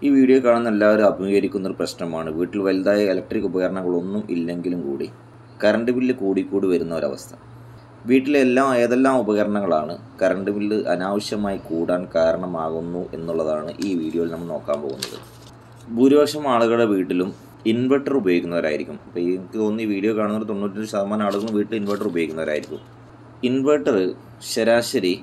ഈ വീഡിയോ കാണുന്ന എല്ലാവരും അഭിമുഖീകരിക്കുന്നൊരു പ്രശ്നമാണ് വീട്ടിൽ വലുതായ ഇലക്ട്രിക് ഉപകരണങ്ങളൊന്നും ഇല്ലെങ്കിലും കൂടി കറണ്ട് ബില്ല് കൂടിക്കൂടി വരുന്ന ഒരവസ്ഥ. വീട്ടിലെ ഏതെല്ലാം ഉപകരണങ്ങളാണ് കറണ്ട് ബില്ല് അനാവശ്യമായി കൂടാൻ കാരണമാകുന്നു എന്നുള്ളതാണ് ഈ വീഡിയോയിൽ നമ്മൾ നോക്കാൻ പോകുന്നത്. ഭൂരിപക്ഷം ആളുകളുടെ വീട്ടിലും ഇൻവെർട്ടർ ഉപയോഗിക്കുന്നവരായിരിക്കും. അപ്പോൾ എനിക്ക് തോന്നുന്നു ഈ വീഡിയോ കാണുന്നവർ 95% ആളുകളും വീട്ടിൽ ഇൻവെർട്ടർ ഉപയോഗിക്കുന്നവരായിരിക്കും. ഇൻവെർട്ടർ ശരാശരി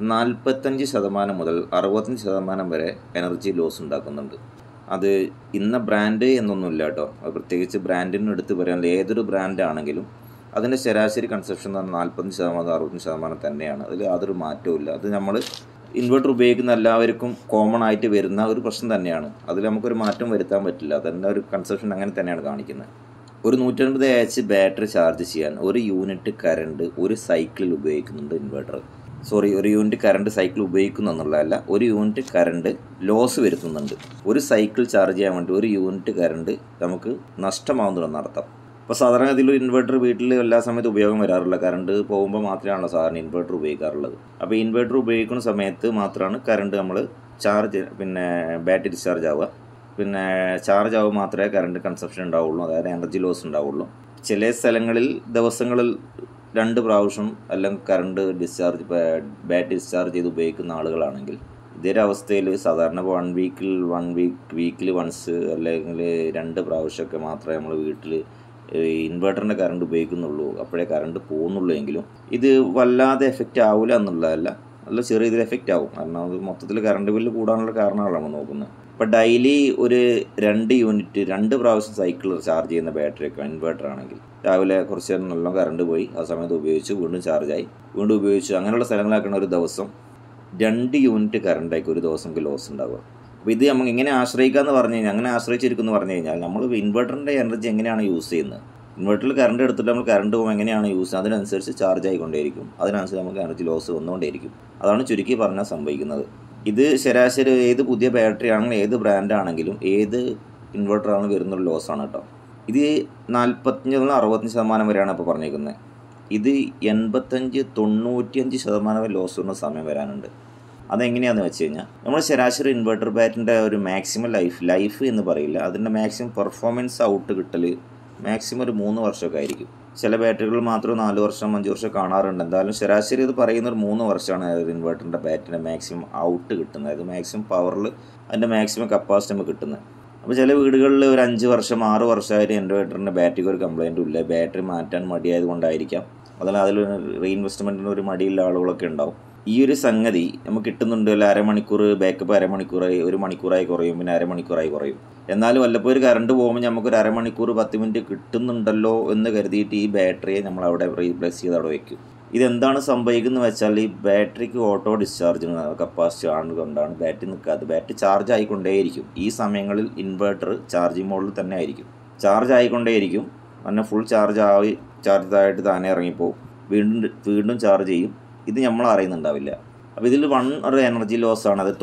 45% മുതൽ 65% വരെ എനർജി ലോസ് ഉണ്ടാക്കുന്നുണ്ട്. അത് ഇന്ന ബ്രാൻഡ് എന്നൊന്നുമില്ല കേട്ടോ. പ്രത്യേകിച്ച് ബ്രാൻഡിന് എടുത്ത് പറയാനുള്ള ഏതൊരു ബ്രാൻഡാണെങ്കിലും അതിൻ്റെ ശരാശരി കൺസപ്ഷൻ എന്ന് പറഞ്ഞാൽ 40% 60% തന്നെയാണ്. അതിൽ യാതൊരു മാറ്റവും ഇല്ല. അത് നമ്മൾ ഇൻവെർട്ടർ ഉപയോഗിക്കുന്ന എല്ലാവർക്കും കോമൺ ആയിട്ട് വരുന്ന ഒരു പ്രശ്നം തന്നെയാണ്. അതിൽ നമുക്കൊരു മാറ്റം വരുത്താൻ പറ്റില്ല. അതിൻ്റെ ഒരു കൺസപ്ഷൻ അങ്ങനെ തന്നെയാണ് കാണിക്കുന്നത്. ഒരു 150 Ah ബാറ്ററി ചാർജ് ചെയ്യാൻ ഒരു യൂണിറ്റ് കറണ്ട് ഒരു സൈക്കിളിൽ ഉപയോഗിക്കുന്നുണ്ട് ഇൻവെർട്ടർ. ഒരു യൂണിറ്റ് കറണ്ട് സൈക്കിൾ ഉപയോഗിക്കുന്നു എന്നുള്ളതല്ല, ഒരു യൂണിറ്റ് കറണ്ട് ലോസ് വരുത്തുന്നുണ്ട്. ഒരു സൈക്കിൾ ചാർജ് ചെയ്യാൻ വേണ്ടി ഒരു യൂണിറ്റ് കറണ്ട് നമുക്ക് നഷ്ടമാവുന്നുണ്ടെന്നർത്ഥം. അപ്പോൾ സാധാരണ ഇതിലൊരു ഇൻവെർട്ടർ വീട്ടിൽ എല്ലാ സമയത്തും ഉപയോഗം വരാറില്ല. കറണ്ട് പോകുമ്പോൾ മാത്രമാണല്ലോ സാധാരണ ഇൻവെർട്ടർ ഉപയോഗിക്കാറുള്ളത്. അപ്പോൾ ഇൻവെർട്ടർ ഉപയോഗിക്കുന്ന സമയത്ത് മാത്രമാണ് കറണ്ട് നമ്മൾ ബാറ്ററി ഡിസ്ചാർജ് ആവുക. ചാർജ് ആവുക മാത്രമേ കറണ്ട് കൺസപ്ഷൻ ഉണ്ടാവുള്ളൂ, അതായത് എനർജി ലോസ് ഉണ്ടാവുള്ളൂ. ചില സ്ഥലങ്ങളിൽ ദിവസങ്ങളിൽ 2 പ്രാവശ്യം അല്ലെങ്കിൽ കറണ്ട് ബാറ്ററി ഡിസ്ചാർജ് ചെയ്ത് ഉപയോഗിക്കുന്ന ആളുകളാണെങ്കിൽ ഇതേ അവസ്ഥയിൽ സാധാരണ വീക്കിൽ വൺസ് അല്ലെങ്കിൽ 2 പ്രാവശ്യമൊക്കെ മാത്രമേ നമ്മൾ വീട്ടിൽ ഇൻവെർട്ടറിൻ്റെ കറണ്ട് ഉപയോഗിക്കുന്നുള്ളൂ, അപ്പോഴേ കറണ്ട് പോകുന്നുള്ളൂ. എങ്കിലും ഇത് വല്ലാതെ എഫക്റ്റ് ആവില്ല എന്നുള്ളതല്ല, നല്ല ചെറിയ ഇതിൽ എഫക്റ്റ് ആവും. കാരണം അത് മൊത്തത്തിൽ കറണ്ട് ബില്ല് കൂടാനുള്ള കാരണങ്ങളാണ് നമ്മൾ നോക്കുന്നത്. ഇപ്പോൾ ഡെയിലി ഒരു 2 യൂണിറ്റ് 2 പ്രാവശ്യം സൈക്കിൾ ചാർജ് ചെയ്യുന്ന ബാറ്ററിയൊക്കെ ഇൻവെർട്ടർ ആണെങ്കിൽ രാവിലെ കുറച്ച് നേരം നല്ല കറണ്ട് പോയി, ആ സമയത്ത് ഉപയോഗിച്ചു, വീണ്ടും ചാർജായി, വീണ്ടും ഉപയോഗിച്ചു, അങ്ങനെയുള്ള സ്ഥലങ്ങളാക്കണ ഒരു ദിവസം 2 യൂണിറ്റ് കറണ്ടായിരിക്കും ഒരു ദിവസം ലോസ് ഉണ്ടാവുക. അപ്പോൾ ഇത് നമുക്ക് എങ്ങനെ ആശ്രയിക്കാമെന്ന് പറഞ്ഞു കഴിഞ്ഞാൽ, അങ്ങനെ ആശ്രയിച്ചിരിക്കുന്നു പറഞ്ഞു കഴിഞ്ഞാൽ നമ്മൾ ഇൻവെർട്ടറിൻ്റെ എനർജി എങ്ങനെയാണ് യൂസ് ചെയ്യുന്നത്, ഇൻവെർട്ടറിൽ കറണ്ട് എടുത്തിട്ട് നമ്മൾ കറണ്ട് പോകുമ്പോൾ എങ്ങനെയാണ് യൂസ് ചെയ്യുന്നത്, അതിനനുസരിച്ച് ചാർജ് ആയിക്കൊണ്ടേയിരിക്കും, അതിനനുസരിച്ച് നമുക്ക് എനർജി ലോസ് വന്നുകൊണ്ടേയിരിക്കും. അതാണ് ചുരുക്കി പറഞ്ഞാൽ സംഭവിക്കുന്നത്. ഇത് ശരാശരി ഏത് പുതിയ ബാറ്ററി ആണെങ്കിലും ഏത് ബ്രാൻഡാണെങ്കിലും ഏത് ഇൻവെർട്ടറാണ് വരുന്നൊരു ലോസാണ് കേട്ടോ. ഇത് 45 മുതൽ 65% വരെയാണ് ഇപ്പോൾ പറഞ്ഞിരിക്കുന്നത്. ഇത് 85-95% വരെ ലോസ് വരുന്ന സമയം വരാനുണ്ട്. അതെങ്ങനെയാണെന്ന് വെച്ച് കഴിഞ്ഞാൽ നമ്മൾ ശരാശരി ഇൻവെർട്ടർ ബാറ്ററിൻ്റെ ഒരു മാക്സിമം ലൈഫ് എന്ന് പറയില്ല, അതിൻ്റെ മാക്സിമം പെർഫോമൻസ് ഔട്ട് കിട്ടൽ മാക്സിമം ഒരു 3 വർഷമൊക്കെ ആയിരിക്കും. ചില ബാറ്ററികൾ മാത്രം 4 വർഷം 5 വർഷം കാണാറുണ്ട്. എന്തായാലും ശരാശരി ഇത് പറയുന്ന ഒരു 3 വർഷമാണ് ഇൻവെർട്ടറിൻ്റെ ബാറ്ററിൻ്റെ മാക്സിമം ഔട്ട് കിട്ടുന്നത്, അതായത് മാക്സിമം പവറിൽ അതിൻ്റെ മാക്സിമം കപ്പാസിറ്റി നമുക്ക് കിട്ടുന്നത്. അപ്പോൾ ചില വീടുകളിൽ ഒരു 5 വർഷം 6 വർഷമായിട്ട് ഇൻവെർട്ടറിൻ്റെ ബാറ്ററിക്ക് ഒരു കംപ്ലൈൻറ്റും ഇല്ല, ബാറ്ററി മാറ്റാൻ മടിയായത് കൊണ്ടായിരിക്കാം, അതിൽ റീഇൻവെസ്റ്റ്മെൻറ്റിന് ഒരു മടിയുള്ള ആളുകളൊക്കെ ഉണ്ടാവും. ഈ ഒരു സംഗതി നമുക്ക് കിട്ടുന്നുണ്ട്. അരമണിക്കൂർ ബാക്കപ്പ്, അരമണിക്കൂറായി 1 മണിക്കൂറായി കുറയും, പിന്നെ അരമണിക്കൂറായി കുറയും. എന്നാലും വല്ലപ്പോൾ ഒരു കറണ്ട് പോകുമ്പോൾ നമുക്കൊരു അരമണിക്കൂർ 10 മിനിറ്റ് കിട്ടുന്നുണ്ടല്ലോ എന്ന് കരുതിയിട്ട് ഈ ബാറ്ററിയെ നമ്മൾ അവിടെ റീപ്ലേസ് ചെയ്ത് അവിടെ വയ്ക്കും. ഇതെന്താണ് സംഭവിക്കുന്നത് വെച്ചാൽ ഈ ബാറ്ററിക്ക് ഓട്ടോ ഡിസ്ചാർജിങ് കപ്പാസിറ്റി ആണുകൊണ്ടാണ് ബാറ്ററി നിൽക്കാത്തത്. ബാറ്ററി ചാർജ് ആയിക്കൊണ്ടേയിരിക്കും. ഈ സമയങ്ങളിൽ ഇൻവെർട്ടർ ചാർജിങ് മോഡിൽ തന്നെ ആയിരിക്കും, ചാർജ് ആയിക്കൊണ്ടേയിരിക്കും. അങ്ങനെ ഫുൾ ചാർജായിട്ട് താനെ ഇറങ്ങിപ്പോവും, വീണ്ടും ചാർജ് ചെയ്യും. ഇത് നമ്മൾ അറിയുന്നുണ്ടാവില്ല. അപ്പോൾ ഇതിൽ ഒരു എനർജി ലോസാണ്, അത്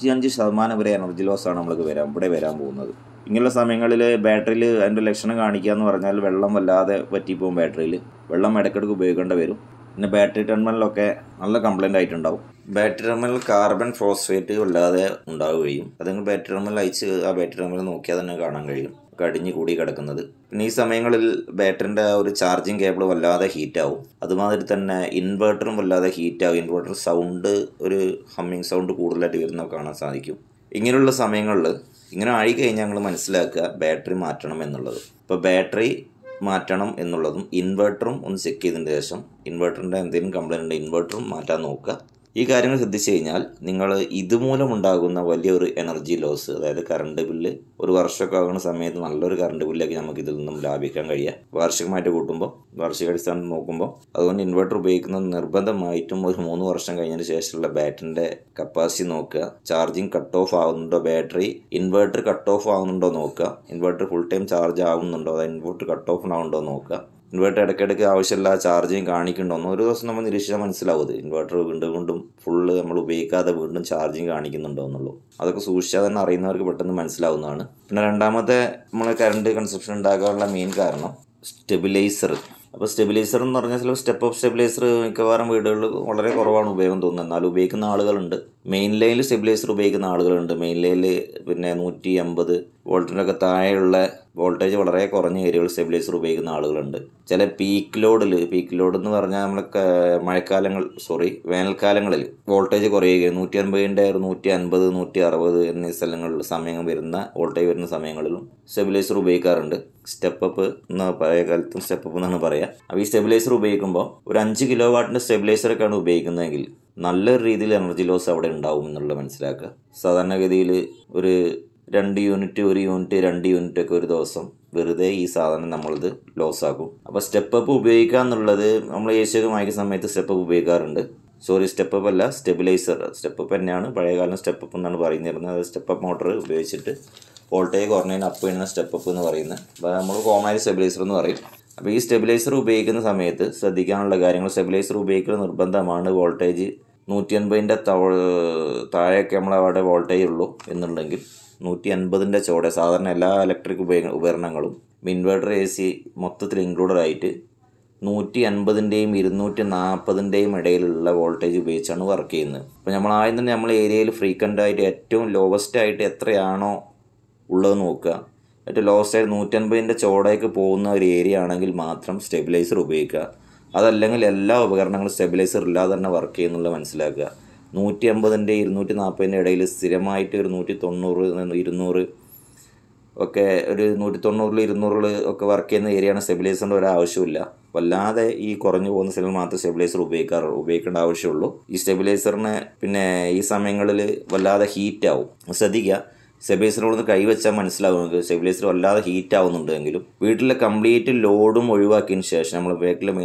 95% വരെ എനർജി ലോസാണ് നമ്മൾക്ക് ഇവിടെ വരാൻ പോകുന്നത്. ഇങ്ങനെയുള്ള സമയങ്ങളിൽ ബാറ്ററിയിൽ അതിൻ്റെ ലക്ഷണം കാണിക്കുക എന്ന് പറഞ്ഞാൽ വെള്ളം വല്ലാതെ വറ്റിപ്പോവും. ബാറ്ററിയിൽ വെള്ളം ഇടയ്ക്കിടയ്ക്ക് ഉപയോഗിക്കേണ്ടി വരും. പിന്നെ ബാറ്ററി ടെർമിനലൊക്കെ നല്ല കംപ്ലൈൻ്റ് ആയിട്ടുണ്ടാവും. ബാറ്ററി ടെർമിനൽ കാർബൺ ഫോസ്ഫേറ്റ് വല്ലാതെ ഉണ്ടാവുകയും അതെങ്കിൽ ബാറ്ററി ടെർമിനൽ അയച്ച് ആ ബാറ്ററി ടെർമിനൽ നോക്കിയാൽ തന്നെ കാണാൻ കഴിയും കടിഞ്ഞു കൂടി കിടക്കുന്നത്. പിന്നെ ഈ സമയങ്ങളിൽ ബാറ്ററിൻ്റെ ഒരു ചാർജിങ് കേബിൾ വല്ലാതെ ഹീറ്റാവും. അതുമാതിരി തന്നെ ഇൻവെർട്ടറും വല്ലാതെ ഹീറ്റാവും. ഇൻവെർട്ടർ സൗണ്ട് ഒരു ഹമ്മിങ് സൗണ്ട് കൂടുതലായിട്ട് വരുന്നതൊക്കെ കാണാൻ സാധിക്കും. ഇങ്ങനെയുള്ള സമയങ്ങളിൽ ഇങ്ങനെ ആയിക്കഴിഞ്ഞാൽ ഞങ്ങൾ മനസ്സിലാക്കുക ബാറ്ററി മാറ്റണം എന്നുള്ളത്. ഇപ്പോൾ ബാറ്ററി മാറ്റണം എന്നുള്ളതും ഇൻവെർട്ടറും ഒന്ന് ചെക്ക് ചെയ്തതിന് ശേഷം ഇൻവെർട്ടറിൻ്റെ എന്തെങ്കിലും കംപ്ലൈൻറ്റ് ഉണ്ടെങ്കിൽ ഇൻവെർട്ടറും മാറ്റാൻ നോക്കുക. ഈ കാര്യങ്ങൾ ശ്രദ്ധിച്ചു കഴിഞ്ഞാൽ നിങ്ങൾ ഇതുമൂലം ഉണ്ടാകുന്ന വലിയൊരു എനർജി ലോസ്, അതായത് കറണ്ട് ബില്ല് ഒരു വർഷമൊക്കെ ആകുന്ന സമയത്ത് നല്ലൊരു കറണ്ട് ബില്ലൊക്കെ നമുക്ക് ഇതിൽ നിന്നും ലാഭിക്കാൻ കഴിയുക. വാർഷികമായിട്ട് കൂട്ടുമ്പോൾ വാർഷികാടിസ്ഥാനത്ത് നോക്കുമ്പോൾ അതുകൊണ്ട് ഇൻവെർട്ടർ ഉപയോഗിക്കുന്നത് നിർബന്ധമായിട്ടും ഒരു 3 വർഷം കഴിഞ്ഞതിന് ശേഷമുള്ള ബാറ്ററിൻ്റെ കപ്പാസിറ്റി നോക്കുക. ചാർജിങ് കട്ട് ഓഫ് ആവുന്നുണ്ടോ, ബാറ്ററി ഇൻവെർട്ടർ കട്ട് ഓഫ് ആവുന്നുണ്ടോ നോക്കുക. ഇൻവെർട്ടർ ഫുൾ ടൈം ചാർജ് ആവുന്നുണ്ടോ, അതായത് ഇൻവെർട്ടർ കട്ട് ഓഫ് ആവുന്നുണ്ടോ നോക്കുക. ഇൻവെർട്ടർ ഇടയ്ക്കിടയ്ക്ക് ആവശ്യമില്ല ചാർജിങ് കാണിക്കുന്നുണ്ടോ ഒരു ദിവസം നമ്മൾ നിരീക്ഷിച്ചാൽ മനസ്സിലാവും ഇൻവെർട്ടർ വീണ്ടും ഫുള്ള് നമ്മൾ ഉപയോഗിക്കാതെ വീണ്ടും ചാർജിങ് കാണിക്കുന്നുണ്ടോ എന്നുള്ളൂ. അതൊക്കെ സൂക്ഷിച്ചാൽ തന്നെ അറിയുന്നവർക്ക് പെട്ടെന്ന് മനസ്സിലാവുന്നതാണ്. പിന്നെ രണ്ടാമത്തെ നമ്മളെ കറണ്ട് കൺസപ്ഷൻ ഉണ്ടാകാനുള്ള മെയിൻ കാരണം സ്റ്റെബിലൈസർ അപ്പോൾ സ്റ്റെബിലൈസർ എന്ന് പറഞ്ഞാൽ ചില സ്റ്റെപ്പ് അപ്പ് സ്റ്റെബിലൈസർ മിക്കവാറും വീടുകളിൽ വളരെ കുറവാണ് ഉപയോഗം തോന്നുന്നത്. എന്നാലും ഉപയോഗിക്കുന്ന ആളുകളുണ്ട്. മെയിൻ ലൈനിൽ സ്റ്റെബിലൈസർ ഉപയോഗിക്കുന്ന ആളുകളുണ്ട്. മെയിൻ ലൈനിൽ പിന്നെ 150 വോൾട്ടിനൊക്കെ താഴെയുള്ള വോൾട്ടേജ് വളരെ കുറഞ്ഞ ഏരിയകൾ സ്റ്റെബിലൈസർ ഉപയോഗിക്കുന്ന ആളുകളുണ്ട്. ചില പീക്ക് ലോഡ് എന്ന് പറഞ്ഞാൽ വേനൽക്കാലങ്ങളിൽ വോൾട്ടേജ് കുറയുകയും 150ൻ്റെ 150 160 എന്നീ സമയങ്ങൾ വരുന്ന വോൾട്ടേജ് വരുന്ന സമയങ്ങളിലും സ്റ്റെബിലൈസർ ഉപയോഗിക്കാറുണ്ട്. സ്റ്റെപ്പ് അപ്പ് എന്ന പഴയ കാലത്തും സ്റ്റെപ്പ് അപ്പ് എന്നാണ് പറയുക. അപ്പോൾ ഈ സ്റ്റെബിലൈസർ ഉപയോഗിക്കുമ്പോൾ ഒരു 5 കിലോ വാട്ടിൻ്റെ സ്റ്റെബിലൈസറൊക്കെയാണ് ഉപയോഗിക്കുന്നതെങ്കിൽ നല്ലൊരു രീതിയിൽ എനർജി ലോസ് അവിടെ ഉണ്ടാവും എന്നുള്ളത് മനസ്സിലാക്കുക. സാധാരണഗതിയിൽ ഒരു 2 യൂണിറ്റ് 1 യൂണിറ്റ് 2 യൂണിറ്റ് ഒക്കെ ഒരു ദിവസം വെറുതെ ഈ സാധനം നമ്മളിത് ലോസ് ആക്കും. അപ്പോൾ സ്റ്റെപ്പ് അപ്പ് ഉപയോഗിക്കുക എന്നുള്ളത് നമ്മൾ ഏഷ്യക്ക് വാങ്ങിക്കുന്ന സമയത്ത് സ്റ്റെപ്പ് അപ്പ് ഉപയോഗിക്കാറുണ്ട്. സ്റ്റെപ്പ് അപ്പ് അല്ല, സ്റ്റെപ്പ് അപ്പ് തന്നെയാണ്. പഴയകാലം സ്റ്റെപ്പ് അപ്പ് എന്നാണ് പറയുന്നത്. അത് സ്റ്റെപ്പ് അപ്പ് മോട്ടർ ഉപയോഗിച്ചിട്ട് വോൾട്ടേജ് കുറഞ്ഞതിന് അപ്പ് ചെയ്യുന്ന സ്റ്റെപ്പ് അപ്പ് എന്ന് പറയുന്നത്. അപ്പോൾ നമ്മൾ കോമൺ സ്റ്റെബിലൈസർ എന്ന് പറയും. അപ്പോൾ ഈ സ്റ്റെബിലൈസർ ഉപയോഗിക്കുന്ന സമയത്ത് ശ്രദ്ധിക്കാനുള്ള കാര്യങ്ങൾ, സ്റ്റെബിലൈസർ ഉപയോഗിക്കുന്ന നിർബന്ധമാണ്. വോൾട്ടേജ് 150ൻ്റെ താഴെയൊക്കെ നമ്മളവിടെ വോൾട്ടേജ് ഉള്ളൂ എന്നുണ്ടെങ്കിൽ 150ൻ്റെ ചോടെ സാധാരണ എല്ലാ ഇലക്ട്രിക് ഉപകരണങ്ങളും ഇൻവെർട്ടർ AC മൊത്തത്തിൽ ഇൻക്ലൂഡഡ് ആയിട്ട് 150ൻ്റെയും 240ൻ്റെയും ഇടയിലുള്ള വോൾട്ടേജ് ഉപയോഗിച്ചാണ് വർക്ക് ചെയ്യുന്നത്. അപ്പോൾ നമ്മൾ ആദ്യം തന്നെ നമ്മൾ ഏരിയയിൽ ഫ്രീക്വൻ്റ് ആയിട്ട് ഏറ്റവും ലോവസ്റ്റ് ആയിട്ട് എത്രയാണോ ഉള്ളത് നോക്കുക. ഏറ്റവും ലോവസ്റ്റ് ആയിട്ട് 150ൻ്റെ ചോടേക്ക് പോകുന്ന ഒരു ഏരിയ ആണെങ്കിൽ മാത്രം സ്റ്റെബിലൈസർ ഉപയോഗിക്കുക. അതല്ലെങ്കിൽ എല്ലാ ഉപകരണങ്ങളും സ്റ്റെബിലൈസർ ഇല്ലാതെ തന്നെ വർക്ക് ചെയ്യുന്നുള്ളത് മനസ്സിലാക്കുക. 150ൻ്റെ 240ൻ്റെ ഇടയിൽ സ്ഥിരമായിട്ട് ഒരു 190 200 ഒക്കെ, ഒരു 190 200 ഒക്കെ വർക്ക് ചെയ്യുന്ന ഏരിയയാണ് സ്റ്റെബിലൈസറിൻ്റെ ഒരാവശ്യമില്ല. വല്ലാതെ ഈ കുറഞ്ഞു പോകുന്ന സ്ഥലങ്ങൾ മാത്രം സ്റ്റെബിലൈസർ ഉപയോഗിക്കേണ്ട ആവശ്യമുള്ളൂ. ഈ സ്റ്റെബിലൈസറിന് പിന്നെ ഈ സമയങ്ങളിൽ വല്ലാതെ ഹീറ്റ് ആവും. ശ്രദ്ധിക്കുക, സ്റ്റെബിലൈസറിനോട് കൈവച്ചാൽ മനസ്സിലാവും നമുക്ക് സ്റ്റെബിലൈസർ വല്ലാതെ ഹീറ്റ് ആവുന്നുണ്ടെങ്കിലും വീട്ടിലെ കംപ്ലീറ്റ് ലോഡും ഒഴിവാക്കിയതിന് ശേഷം നമ്മൾ വീട്ടിലെ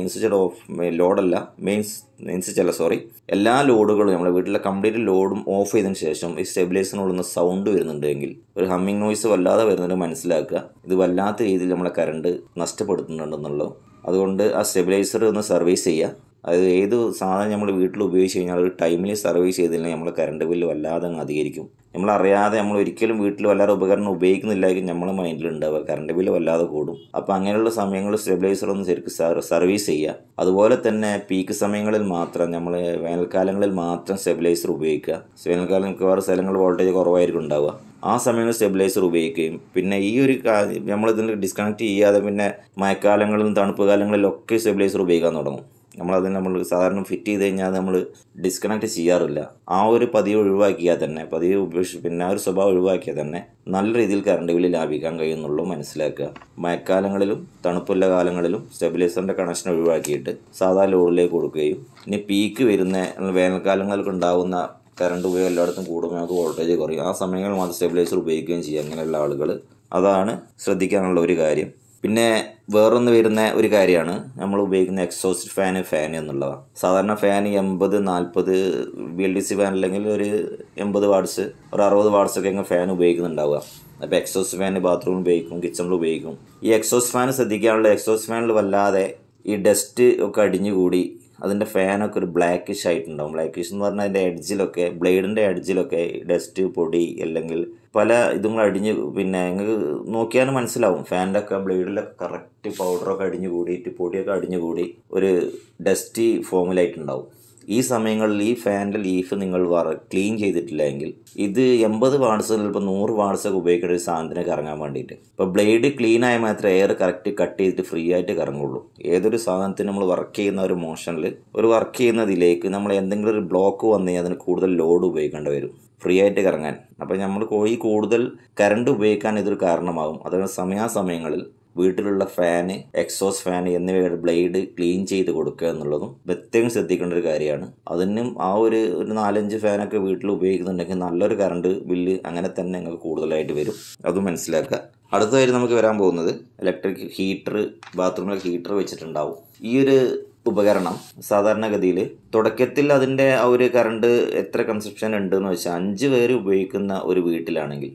എല്ലാ ലോഡുകളും നമ്മുടെ വീട്ടിലെ കംപ്ലീറ്റ് ലോഡും ഓഫ് ചെയ്തതിന് ശേഷം ഈ സ്റ്റെബിലൈസറിനുള്ള സൗണ്ട് വരുന്നുണ്ടെങ്കിൽ, ഒരു ഹമ്മിങ് നോയ്സ് വല്ലാതെ വരുന്നുണ്ടെങ്കിൽ മനസ്സിലാക്കുക ഇത് വല്ലാത്ത രീതിയിൽ നമ്മളെ കറണ്ട് നഷ്ടപ്പെടുത്തുന്നുണ്ടെന്നുള്ളത്. അതുകൊണ്ട് ആ സ്റ്റെബിലൈസർ ഒന്ന് സർവീസ് ചെയ്യുക. അത് ഏത് സാധനം നമ്മൾ വീട്ടിൽ ഉപയോഗിച്ച് കഴിഞ്ഞാൽ ഒരു ടൈമിൽ സർവീസ് ചെയ്തില്ലെങ്കിൽ നമ്മളെ കറണ്ട് ബില്ല് വല്ലാതെ അങ്ങ് അധികരിക്കും. നമ്മളറിയാതെ നമ്മൾ ഒരിക്കലും വീട്ടിൽ വല്ലാതെ ഉപകരണം ഉപയോഗിക്കുന്നില്ലെങ്കിൽ നമ്മളെ മൈൻഡിലുണ്ടാവുക കറണ്ട് ബില്ല് വല്ലാതെ കൂടും. അപ്പോൾ അങ്ങനെയുള്ള സമയങ്ങളിൽ സ്റ്റെബിലൈസർ ഒന്ന് ശരിക്കും സർവീസ് ചെയ്യുക. അതുപോലെ തന്നെ പീക്ക് സമയങ്ങളിൽ മാത്രം, നമ്മൾ വേനൽക്കാലങ്ങളിൽ മാത്രം സ്റ്റെബിലൈസർ ഉപയോഗിക്കുക. വേനൽക്കാലം മിക്കവാറും സ്ഥലങ്ങളിൽ വോൾട്ടേജ് കുറവായിരിക്കും ഉണ്ടാവുക. ആ സമയങ്ങളിൽ സ്റ്റെബിലൈസർ ഉപയോഗിക്കുകയും പിന്നെ ഈ ഒരു നമ്മളിതിൽ ഡിസ്കണക്ട് ചെയ്യാതെ പിന്നെ മഴക്കാലങ്ങളിലും തണുപ്പ് കാലങ്ങളിലൊക്കെ സ്റ്റെബിലൈസർ ഉപയോഗിക്കാൻ തുടങ്ങും. നമ്മൾ സാധാരണ ഫിറ്റ് ചെയ്ത് കഴിഞ്ഞാൽ നമ്മൾ ഡിസ്കണക്ട് ചെയ്യാറില്ല. ആ ഒരു പതിവ് ഒഴിവാക്കിയാൽ തന്നെ, പിന്നെ ആ ഒരു സ്വഭാവം ഒഴിവാക്കിയാൽ തന്നെ നല്ല രീതിയിൽ കറണ്ട് ബില്ല് ലാഭിക്കാൻ കഴിയുന്നുള്ളൂ മനസ്സിലാക്കുക. മഴക്കാലങ്ങളിലും തണുപ്പുള്ള കാലങ്ങളിലും സ്റ്റെബിലൈസറിൻ്റെ കണക്ഷൻ ഒഴിവാക്കിയിട്ട് സാധാരണ ലോഡിലേക്ക് കൊടുക്കുകയും ഇനി പീക്ക് വരുന്ന വേനൽക്കാലങ്ങൾക്ക് ഉണ്ടാകുന്ന കറണ്ട് ഉപയോഗം എല്ലായിടത്തും കൂടുമ്പോൾ നമുക്ക് വോൾട്ടേജ് കുറയും. ആ സമയങ്ങളിൽ മാത്രം സ്റ്റെബിലൈസർ ഉപയോഗിക്കുകയും ചെയ്യും അങ്ങനെയുള്ള ആളുകൾ. അതാണ് ശ്രദ്ധിക്കാനുള്ള ഒരു കാര്യം. പിന്നെ വേറൊന്ന് വരുന്ന ഒരു കാര്യമാണ് നമ്മൾ ഉപയോഗിക്കുന്ന എക്സോസ്റ്റ് ഫാൻ എന്നുള്ളതാണ്. സാധാരണ ഫാൻ 80-40 BLDC ഫാൻ അല്ലെങ്കിൽ ഒരു 80 വാട്ട്സ് ഒരു 60 വാട്ട്സൊക്കെ ഇങ്ങനെ ഫാൻ ഉപയോഗിക്കുന്നുണ്ടാവുക. അപ്പോൾ എക്സോസ്റ്റ് ഫാൻ ബാത്റൂമിൽ ഉപയോഗിക്കും, കിച്ചണിൽ ഉപയോഗിക്കും. ഈ എക്സോസ്റ്റ് ഫാൻ ശ്രദ്ധിക്കാനുള്ള, എക്സോസ്റ്റ് ഫാനിൽ വല്ലാതെ ഈ ഡസ്റ്റ് ഒക്കെ അടിഞ്ഞുകൂടി അതിൻ്റെ ഫാനൊക്കെ ഒരു ബ്ലാക്കിഷ് ആയിട്ടുണ്ടാവും. ബ്ലാക്കിഷ് എന്ന് പറഞ്ഞാൽ അതിൻ്റെ എഡ്ജിലൊക്കെ, ബ്ലേഡിൻ്റെ എഡ്ജിലൊക്കെ ഡസ്റ്റ് പൊടി അല്ലെങ്കിൽ പല ഇതും അടിഞ്ഞ്, പിന്നെ നിങ്ങൾക്ക് നോക്കിയാലും മനസ്സിലാവും ഫാനിൻ്റെ ഒക്കെ ബ്ലേഡിലൊക്കെ കറക്റ്റ് പൗഡറൊക്കെ അടിഞ്ഞു കൂടിയിട്ട് പൊടിയൊക്കെ അടിഞ്ഞു കൂടി ഒരു ഡസ്റ്റി ഫോമിലായിട്ടുണ്ടാവും. ഈ സമയങ്ങളിൽ ഈ ഫാനിൻ്റെ ലീഫ് നിങ്ങൾ ക്ലീൻ ചെയ്തിട്ടില്ലെങ്കിൽ ഇത് 80 വാട്ട്സ് ചിലപ്പോൾ 100 വാട്ട്സൊക്കെ ഉപയോഗിക്കേണ്ട ഒരു സാധനത്തിന് കറങ്ങാൻ വേണ്ടിയിട്ട്. ഇപ്പോൾ ബ്ലേഡ് ക്ലീൻ ആയാൽ മാത്രമേ എയർ കറക്റ്റ് കട്ട് ചെയ്തിട്ട് ഫ്രീ ആയിട്ട് കറങ്ങുള്ളൂ. ഏതൊരു സാധനത്തിന് നമ്മൾ വർക്ക് ചെയ്യുന്ന ഒരു മോഷനിൽ, ഒരു വർക്ക് ചെയ്യുന്നതിലേക്ക് നമ്മൾ എന്തെങ്കിലും ഒരു ബ്ലോക്ക് വന്നു കഴിഞ്ഞാൽ അതിന് കൂടുതൽ ലോഡ് ഉപയോഗിക്കേണ്ടി വരും ഫ്രീ ആയിട്ട് കറങ്ങാൻ. അപ്പോൾ നമ്മൾ കൂടുതൽ കറണ്ട് ഉപയോഗിക്കാൻ ഇതൊരു കാരണമാകും. അതുകൊണ്ട് സമയാസമയങ്ങളിൽ വീട്ടിലുള്ള ഫാന്, എക്സോസ്റ്റ് ഫാൻ എന്നിവയുടെ ബ്ലേഡ് ക്ലീൻ ചെയ്ത് കൊടുക്കുക എന്നുള്ളതും പ്രത്യേകം ശ്രദ്ധിക്കേണ്ട ഒരു കാര്യമാണ്. അതിനും ആ ഒരു 4-5 ഫാനൊക്കെ വീട്ടിൽ ഉപയോഗിക്കുന്നുണ്ടെങ്കിൽ നല്ലൊരു കറണ്ട് ബില്ല് അങ്ങനെ തന്നെ നിങ്ങൾക്ക് കൂടുതലായിട്ട് വരും. അതും മനസ്സിലാക്കുക. അടുത്തതായിട്ട് നമുക്ക് വരാൻ പോകുന്നത് ഇലക്ട്രിക് ഹീറ്റർ. ബാത്റൂമിൽ ഹീറ്റർ വെച്ചിട്ടുണ്ടാവും. ഈ ഒരു ഉപകരണം സാധാരണഗതിയിൽ തുടക്കത്തിൽ അതിൻ്റെ ആ ഒരു കറണ്ട് എത്ര കൺസപ്ഷൻ ഉണ്ടെന്ന് വെച്ചാൽ 5 പേര് ഉപയോഗിക്കുന്ന ഒരു വീട്ടിലാണെങ്കിൽ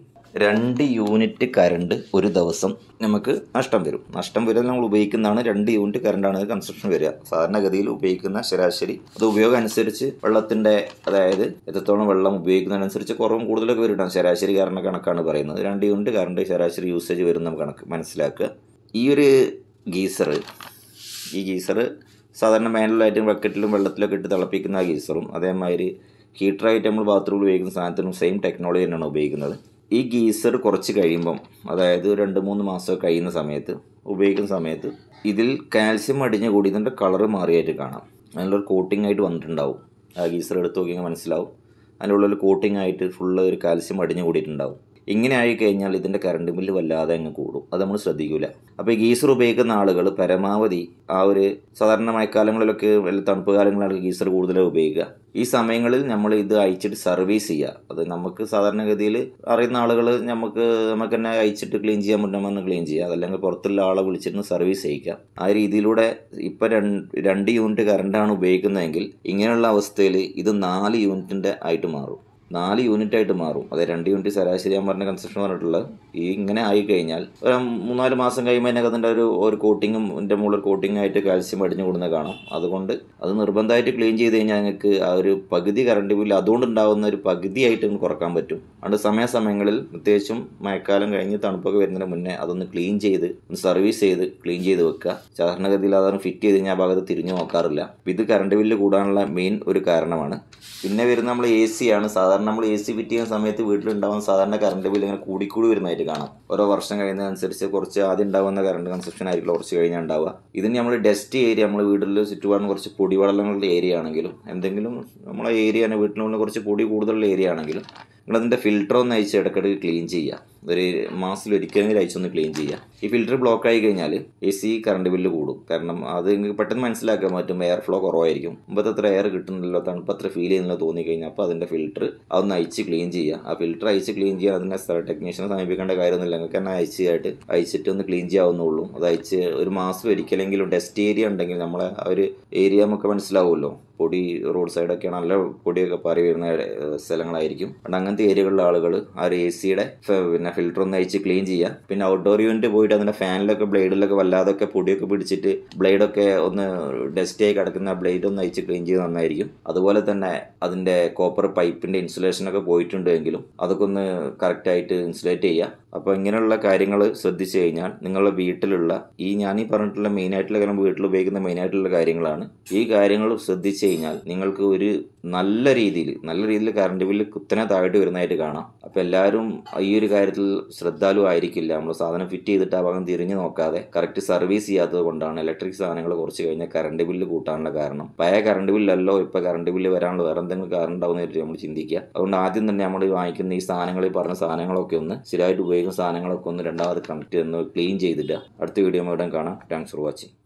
2 യൂണിറ്റ് കറണ്ട് ഒരു ദിവസം നമുക്ക് നഷ്ടം വരും. നമ്മൾ ഉപയോഗിക്കുന്നതാണ് 2 യൂണിറ്റ് കറണ്ടാണ് കൺസപ്ഷൻ വരിക. സാധാരണഗതിയിൽ ഉപയോഗിക്കുന്ന ശരാശരി അത് ഉപയോഗം അനുസരിച്ച് വെള്ളത്തിൻ്റെ, അതായത് എത്രത്തോളം വെള്ളം ഉപയോഗിക്കുന്നതിനനുസരിച്ച് കുറവും കൂടുതലൊക്കെ വരും. ശരാശരി കണക്കാണ് പറയുന്നത്. 2 യൂണിറ്റ് കറണ്ട് ശരാശരി യൂസേജ് വരും നമുക്ക് മനസ്സിലാക്കുക. ഈ ഒരു ഗീസർ ഈ ഗീസർ സാധാരണ മാനുവലായിട്ടും ബക്കറ്റിലും വെള്ളത്തിലൊക്കെ ഇട്ട് തിളപ്പിക്കുന്ന ആ ഗീസറും അതേമാതിരി ഹീറ്ററായിട്ട് നമ്മൾ ബാത്റൂമിൽ ഉപയോഗിക്കുന്ന സാധനത്തിനും സെയിം ടെക്നോളജി തന്നെയാണ് ഉപയോഗിക്കുന്നത്. ഈ ഗീസർ കുറച്ച് കഴിയുമ്പം, അതായത് 2-3 മാസം കഴിയുന്ന സമയത്ത് ഉപയോഗിക്കുന്ന സമയത്ത് ഇതിൽ കാൽസ്യം അടിഞ്ഞു കൂടി ഇതിൻ്റെ കളറ് മാറിയായിട്ട് കാണാം. അതിനുള്ളൊരു കോട്ടിംഗ് ആയിട്ട് വന്നിട്ടുണ്ടാവും. ആ ഗീസർ എടുത്ത് നോക്കിയാൽ മനസ്സിലാവും. അതിൻ്റെ ഉള്ളിൽ കോട്ടിംഗ് ആയിട്ട് ഫുള്ള് ഒരു കാൽസ്യം അടിഞ്ഞു കൂടിയിട്ടുണ്ടാവും. ഇങ്ങനെ ആയിക്കഴിഞ്ഞാൽ ഇതിൻ്റെ കറണ്ട് ബില്ല് വല്ലാതെ അങ്ങ് കൂടും. അത് നമ്മൾ ശ്രദ്ധിക്കില്ല. അപ്പോൾ ഈ ഗീസർ ഉപയോഗിക്കുന്ന ആളുകൾ പരമാവധി ആ ഒരു സാധാരണ മഴക്കാലങ്ങളിലൊക്കെ വല്ല തണുപ്പ് കാലങ്ങളിലൊക്കെ ഗീസർ കൂടുതലായി ഉപയോഗിക്കുക. ഈ സമയങ്ങളിൽ നമ്മൾ ഇത് അയച്ചിട്ട് സർവീസ് ചെയ്യുക. അത് നമുക്ക് സാധാരണഗതിയിൽ അറിയുന്ന ആളുകൾ നമുക്ക് തന്നെ അയച്ചിട്ട് ക്ലീൻ ചെയ്യാൻ പറ്റുമെന്ന് ക്ലീൻ ചെയ്യുക. അതല്ലെങ്കിൽ പുറത്തുള്ള ആളെ വിളിച്ചിട്ട് സർവീസ് ചെയ്യിക്കുക. ആ രീതിയിലൂടെ ഇപ്പോൾ 2 യൂണിറ്റ് കറണ്ടാണ് ഉപയോഗിക്കുന്നതെങ്കിൽ ഇങ്ങനെയുള്ള അവസ്ഥയിൽ ഇത് 4 യൂണിറ്റിൻ്റെ ആയിട്ട് മാറും. 4 യൂണിറ്റായിട്ട് മാറും. അത് 2 യൂണിറ്റ് ശരാശരി ഞാൻ പറഞ്ഞ കൺസ്ട്രക്ഷൻ പറഞ്ഞിട്ടുള്ളത്. ഈ ഇങ്ങനെ ആയിക്കഴിഞ്ഞാൽ ഒരു 3-4 മാസം കഴിയുമ്പോൾ അതിൻ്റെ ഒരു കോട്ടിങ്ങും എൻ്റെ മുകളിൽ കോട്ടിംഗ് ആയിട്ട് കാൽസ്യം അടിഞ്ഞു കൂടുന്നത് കാണാം. അതുകൊണ്ട് അത് നിർബന്ധമായിട്ട് ക്ലീൻ ചെയ്ത് കഴിഞ്ഞാൽ ഞങ്ങൾക്ക് ആ ഒരു പകുതി കറണ്ട് ബില്ല് അതുകൊണ്ടുണ്ടാകുന്ന ഒരു പകുതിയായിട്ട് കുറക്കാൻ പറ്റും. അതുകൊണ്ട് സമയങ്ങളിൽ പ്രത്യേകിച്ചും മഴക്കാലം കഴിഞ്ഞ് തണുപ്പൊക്കെ വരുന്നതിന് മുന്നേ അതൊന്ന് ക്ലീൻ ചെയ്ത് സർവീസ് ചെയ്ത് ക്ലീൻ ചെയ്ത് വെക്കുക. സാധാരണഗതിയിൽ അതൊന്ന് ഫിറ്റ് ചെയ്ത് കഴിഞ്ഞാൽ ആ ഭാഗത്ത് തിരിഞ്ഞു നോക്കാറില്ല. ഇത് കറണ്ട് ബില്ല് കൂടാനുള്ള മെയിൻ ഒരു കാരണമാണ്. പിന്നെ വരുന്ന നമ്മൾ AC ആണ്. സാധാരണ നമ്മൾ AC ഫിറ്റ് ചെയ്യുന്ന സമയത്ത് വീട്ടിലുണ്ടാകുന്ന സാധാരണ കറണ്ട് ബില്ല് ഇങ്ങനെ കൂടിക്കൂടി വരുന്നതായിട്ട് കാണാം. ഓരോ വർഷം കഴിയുന്നതനുസരിച്ച് കുറച്ച് ആദ്യം ഉണ്ടാകുന്ന കറണ്ട് കൺസപ്ഷൻ ആയിരിക്കും കുറച്ച് കഴിഞ്ഞാൽ ഉണ്ടാവുക. ഇതിന് നമ്മൾ ഡസ്റ്റ് ഏരിയ, നമ്മൾ വീട്ടിൽ ചുറ്റുപാടും കുറച്ച് പൊടിവെള്ളങ്ങളുടെ ഏരിയ ആണെങ്കിലും എന്തെങ്കിലും നമ്മളെ ഏരിയ വീട്ടിലുള്ള കുറച്ച് പൊടി കൂടുതലുള്ള ഏരിയ ആണെങ്കിലും നിങ്ങളതിൻ്റെ ഫിൽറ്റർ ഒന്ന് അയച്ച് ഇടയ്ക്കിടയ്ക്ക് ക്ലീൻ ചെയ്യുക. ഒരു മാസത്തിലൊരിക്കലെങ്കിലും അയച്ചൊന്ന് ക്ലീൻ ചെയ്യുക. ഈ ഫിൽറ്റർ ബ്ലോക്ക് ആയി കഴിഞ്ഞാൽ AC കറണ്ട് ബില്ല് കൂടും. കാരണം അത് നിങ്ങൾക്ക് പെട്ടെന്ന് മനസ്സിലാക്കാൻ പറ്റും. എയർ ഫ്ലോ കുറവായിരിക്കും. മുമ്പത്തെ അത്ര എയർ കിട്ടുന്നില്ലല്ലോ, തണുപ്പ് അത്ര ഫീൽ ചെയ്യുന്നില്ല തോന്നിക്കഴിഞ്ഞാൽ അപ്പോൾ അതിൻ്റെ ഫിൽറ്റർ അതൊന്ന് അയച്ച് ക്ലീൻ ചെയ്യുക. ആ ഫിൽറ്റർ അയച്ച് ക്ലീൻ ചെയ്യാൻ അതിൻ്റെ ടെക്നീഷ്യനെ സമീപിക്കേണ്ട കാര്യമൊന്നുമില്ല. നിങ്ങൾക്ക് തന്നെ അയച്ചിട്ട് ഒന്ന് ക്ലീൻ ചെയ്യാവുന്നുള്ളൂ. അത് അയച്ച് ഒരു മാസം ഒരിക്കലെങ്കിലും ഡസ്റ്റ് ഏരിയ ഉണ്ടെങ്കിൽ നമ്മളെ ആ ഒരു ഏരിയ നമുക്ക് മനസ്സിലാവുമല്ലോ. പൊടി റോഡ് സൈഡൊക്കെ നല്ല പൊടിയൊക്കെ പാറി വരുന്ന സ്ഥലങ്ങളായിരിക്കും. അതുകൊണ്ട് അങ്ങനത്തെ ഏരിയകളിലെ ആളുകൾ ആ ഒരു ACയുടെ ഫിൽറ്റർ ഒന്ന് അയച്ച് ക്ലീൻ ചെയ്യുക. പിന്നെ ഔട്ട്ഡോർ യൂണിറ്റ് പോയിട്ട് അതിൻ്റെ ഫാനിലൊക്കെ ബ്ലേഡിലൊക്കെ വല്ലാതൊക്കെ പൊടിയൊക്കെ പിടിച്ചിട്ട് ബ്ലേഡൊക്കെ ഒന്ന് ഡസ്റ്റായി കിടക്കുന്ന ബ്ലേഡ് ഒന്ന് അയച്ച് ക്ലീൻ ചെയ്ത് നന്നായിരിക്കും. അതുപോലെ തന്നെ അതിൻ്റെ കോപ്പർ പൈപ്പിൻ്റെ ഇൻസുലേഷനൊക്കെ പോയിട്ടുണ്ടെങ്കിലും അതൊക്കെ ഒന്ന് കറക്റ്റായിട്ട് ഇൻസുലേറ്റ് ചെയ്യുക. അപ്പോൾ ഇങ്ങനെയുള്ള കാര്യങ്ങൾ ശ്രദ്ധിച്ചു കഴിഞ്ഞാൽ നിങ്ങളുടെ വീട്ടിലുള്ള ഞാനീ പറഞ്ഞിട്ടുള്ള മെയിനായിട്ടുള്ള കാര്യം വീട്ടിൽ ഉപയോഗിക്കുന്ന മെയിനായിട്ടുള്ള കാര്യങ്ങളാണ്. ഈ കാര്യങ്ങൾ ശ്രദ്ധിച്ചു കഴിഞ്ഞാൽ നിങ്ങൾക്ക് ഒരു നല്ല രീതിയിൽ കറണ്ട് ബില്ല് കുത്തനെ താഴോട്ട് വരുന്നതായിട്ട് കാണാം. അപ്പോൾ എല്ലാവരും ഈ ഒരു കാര്യത്തിൽ ശ്രദ്ധാലു ആയിരിക്കില്ല. നമ്മൾ സാധനം ഫിറ്റ് ചെയ്തിട്ട് ആ ഭാഗം തിരിഞ്ഞു നോക്കാതെ കറക്റ്റ് സർവീസ് ചെയ്യാത്തത് കൊണ്ടാണ് ഇലക്ട്രിക് സാധനങ്ങൾ കുറച്ച് കഴിഞ്ഞാൽ കറണ്ട് ബില്ല് കൂട്ടാനുള്ള കാരണം. പഴയ കറണ്ട് ബില്ലല്ലോ ഇപ്പോൾ കറണ്ട് ബില്ല് വരാനുള്ള വേറെ എന്തെങ്കിലും കാരണം ഉണ്ടാവുന്നതായിട്ട് നമ്മൾ ചിന്തിക്കുക. അതുകൊണ്ട് ആദ്യം തന്നെ നമ്മൾ വാങ്ങിക്കുന്ന ഈ സാധനങ്ങൾ, ഈ പറഞ്ഞ സാധനങ്ങളൊക്കെ ഒന്ന് സ്ഥിരമായിട്ട് ഉപയോഗിക്കുന്ന സാധനങ്ങളൊക്കെ ഒന്ന് രണ്ടാമത് കണക്ട് ഒന്ന് ക്ലീൻ ചെയ്തിട്ട് അടുത്ത വീഡിയോ കാണാം. Thanks for watching.